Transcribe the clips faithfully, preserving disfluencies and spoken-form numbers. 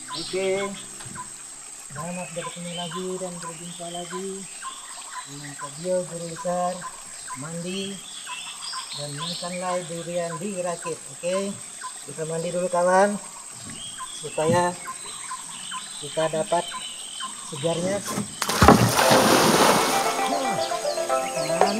Oke, selamat bertemu lagi dan berjumpa lagi dengan video guru besar mandi dan makanlah durian dirakit. Oke, kita mandi dulu kawan, supaya kita dapat segarnya. Dan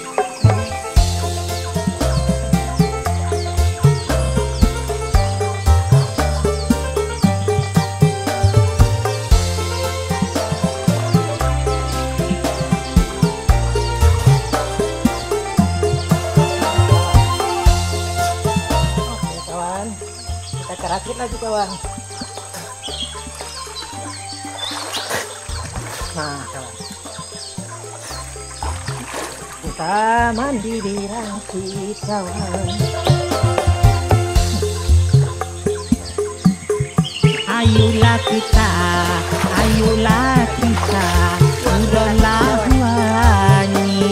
rakit lagi kawan. Nah kawan, kita mandi di rakit kawan. Ayolah kita, ayolah kita, uronlah wangi,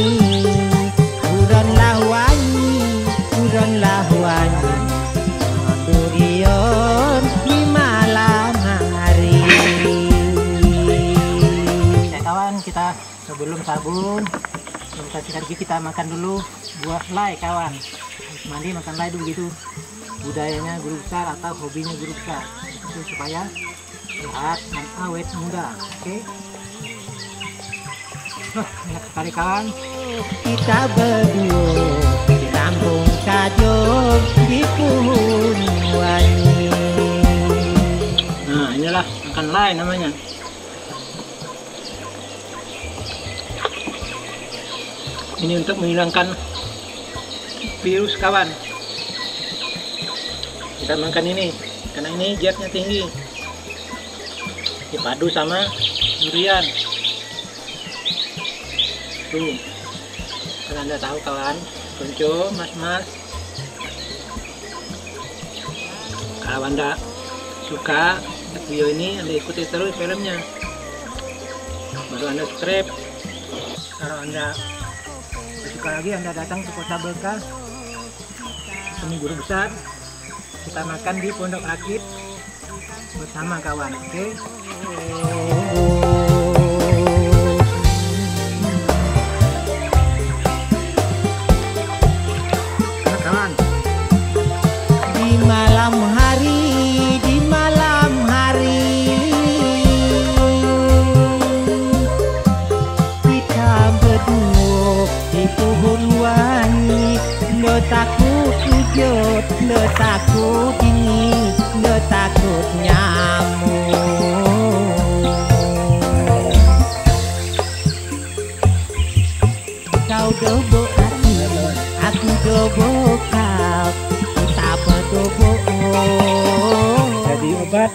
uronlah wangi, uronlah wangi. Durian di malam hari. Ya kawan, kita sebelum sabun, sebelum kita sikat gigi, kita makan dulu buah selai kawan. Habis mandi makan selai dulu gitu. Budayanya guru besar atau hobinya guru besar. Itu supaya sehat dan awet muda. Oke. Wah, enak sekali kawan. Kita berdua di kampung Kajong di pohon wangi. Nah inilah makan selai namanya. Ini untuk menghilangkan virus kawan. Kita makan ini karena ini zatnya tinggi, dipadu sama durian. Tuh, kan anda tahu kawan, konco, mas-mas, kalau anda suka video ini, anda ikuti terus filmnya, baru anda subscribe. Kalau anda suka lagi, anda datang ke Kota Berkah, ini guru besar. Kita makan di Pondok Rakit bersama kawan. Oke. Okay? Nah, kawan. Di malam hari, di malam hari, kita berdua di pohon wangi. Lo takut wujud, lo takut ini, lo takut nyamuk. Kau dobo aku, aku dobo kau, kita berdobo. Jadi obat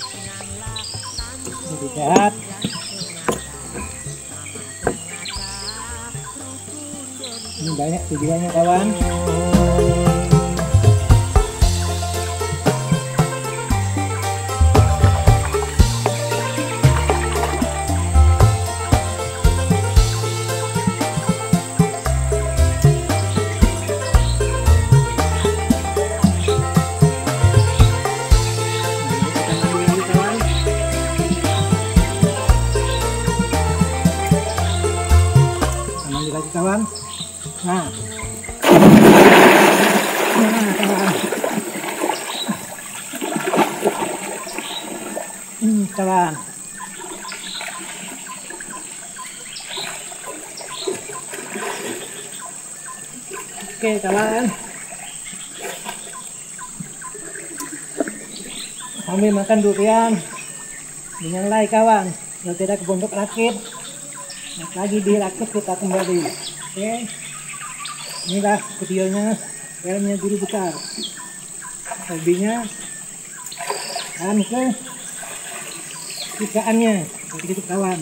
lebih sehat. Ini banyak tujuannya kawan. Mandi lagi kawan. Nah, nah kawan, hmm, kawan. Oke kawan, sambil makan durian dengan selai kawan. Kalau tidak ke Pondok Rakit, lagi di Rakit kita kembali. Oke, inilah videonya, filmnya guru besar, hobinya dan ke ikannya, begitu kawan.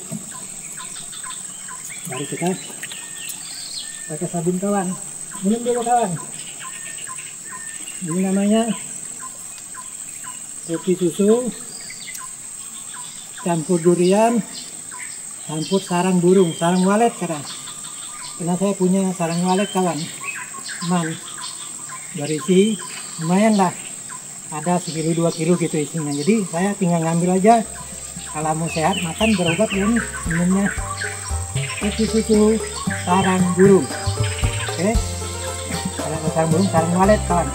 Mari kita pakai sabun kawan, minum dulu kawan. Ini namanya kopi susu campur durian, campur sarang burung, sarang walet karena karena saya punya sarang walet kawan, man berisi lumayan lah ada sekilo dua kilo gitu isinya. Jadi saya tinggal ngambil aja. Kalau mau sehat makan berobat ya ini minumnya itu susu sarang burung. Oke, kalau sarang burung sarang walet kawan.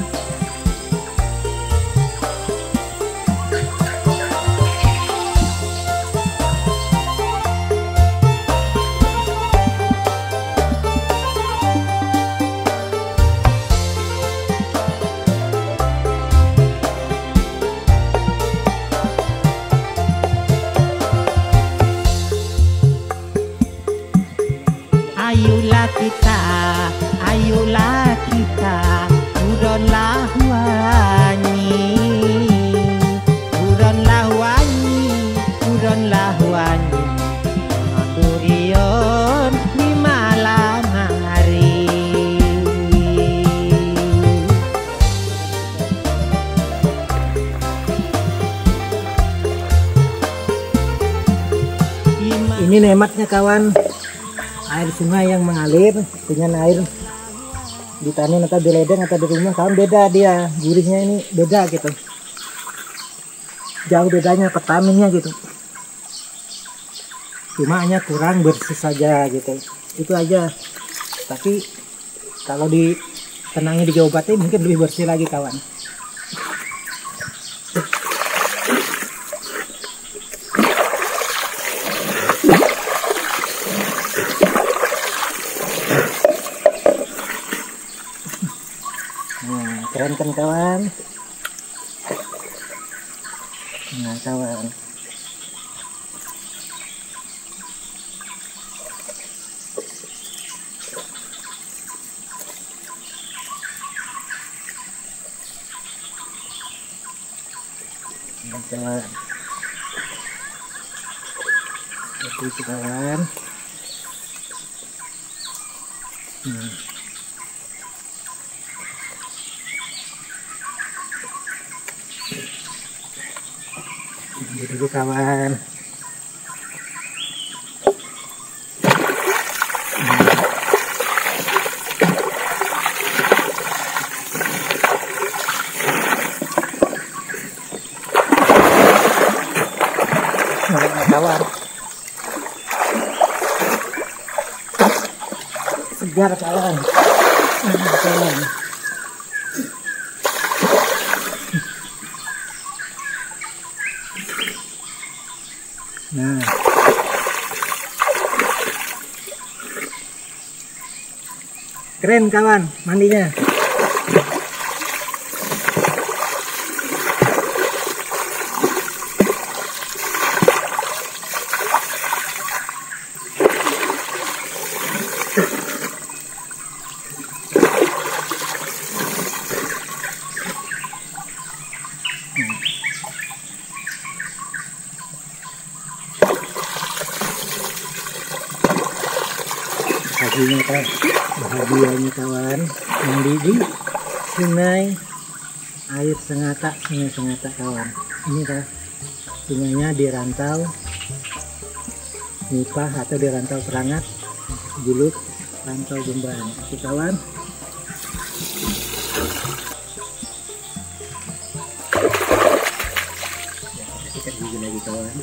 Ayolah kita, ayolah kita, udonlah wanyi, udonlah wanyi, udonlah wanyi, durian di malam hari. Ini nematnya kawan. Air sungai yang mengalir dengan air di tanah atau di ledeng atau di rumah kawan, beda dia gurihnya, ini beda gitu, jauh bedanya vitaminnya gitu, cuma hanya kurang bersih saja gitu, itu aja. Tapi kalau ditenangi diobati mungkin lebih bersih lagi kawan. Nah, keren kan kawan? Nah kawan, nah kawan, seperti itu kawan. Hmm. Ini dulu kawan. Nah, kawan. Segar kawan. Nah, kawan. Nah, keren kawan mandinya. Bahagianya kawan, bahagianya kawan mandi di sungai air Sengata, sungai Sengata kawan. Ini kan sungainya di Rantau Nipah atau di Rantau Perangat, Juluk, Rantau Jombang. Oke kawan. Ya, kita gigi lagi kawan.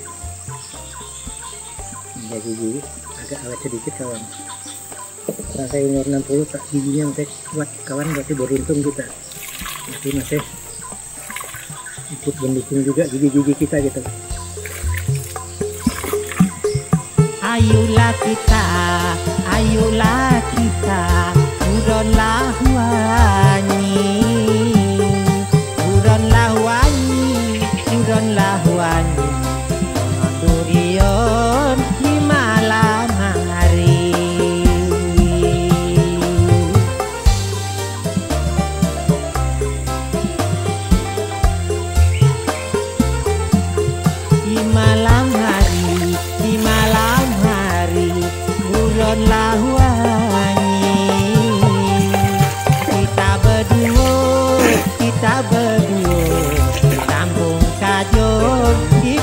Ini gigi agak awet sedikit kawan. Setelah saya umur enam puluh tak giginya masih kuat kawan, berarti beruntung kita. Masih masih ikut mendukung juga gigi-gigi kita gitu. Ayolah kita, ayolah kita, udonlah wanyi, udonlah wanyi, udonlah wanyi, durian di malam hari. Di malam hari, di malam hari, udonlah wanyi. Kita berdua, kita berdua, kampung Kajon di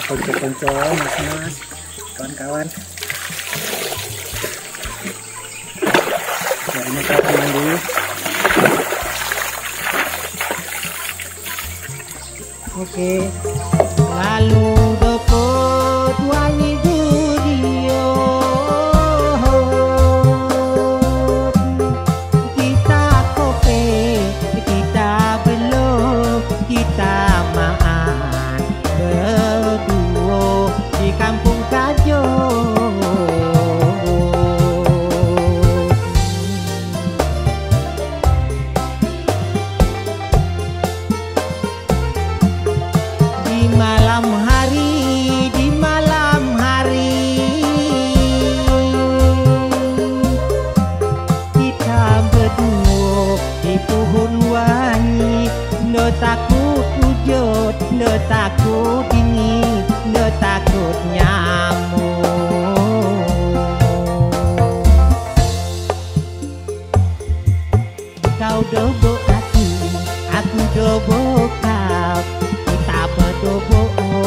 konco-konco, mas-mas, kawan-kawan. Dari masyarakat mandi. Oke. Lalu dapat wangi durio, kita kope, kita belum, kita maan berdua di kampung Kajo. Di malam hari, di malam hari kita berdua di pohon wangi. No takut wujud, no takut dingin, no takut nyamuk. Kau dobo aku, aku dobo kau, kita berdobo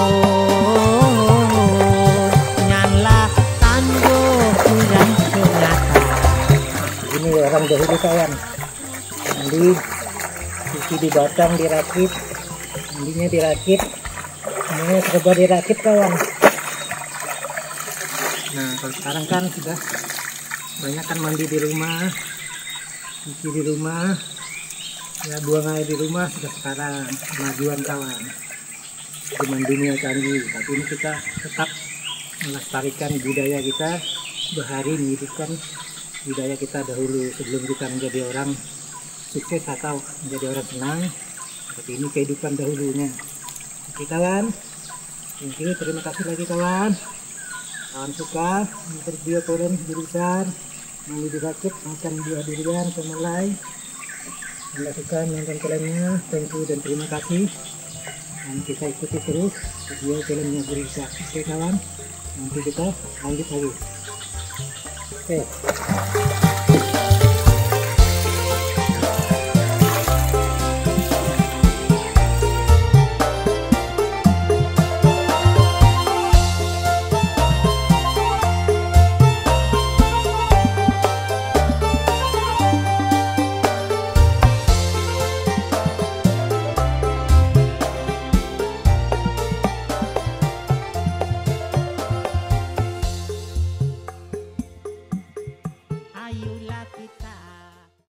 nyanlah tando kurang senjata. Ini orang dahulu kawan. Mandi, cuci di batang dirakit, mandinya dirakit, semuanya serba dirakit kawan. Nah kalau sekarang kan sudah banyak kan mandi di rumah, cuci di rumah, ya buang air di rumah sudah sekarang kemajuan kawan. Dengan dunia canggih, tapi ini kita tetap melestarikan budaya kita, berhari menghidupkan budaya kita dahulu sebelum kita menjadi orang sukses atau menjadi orang senang. Seperti ini kehidupan dahulunya. Oke kawan, thank you, terima kasih lagi kawan. Kawan suka nonton video koran jurusan yang lebih rakit makan buah durian kemelai. Anda suka nonton filmnya, thank you dan terima kasih. Dan kita ikuti terus video filmnya Burisa. Oke kawan, nanti kita lanjut lagi. Oke.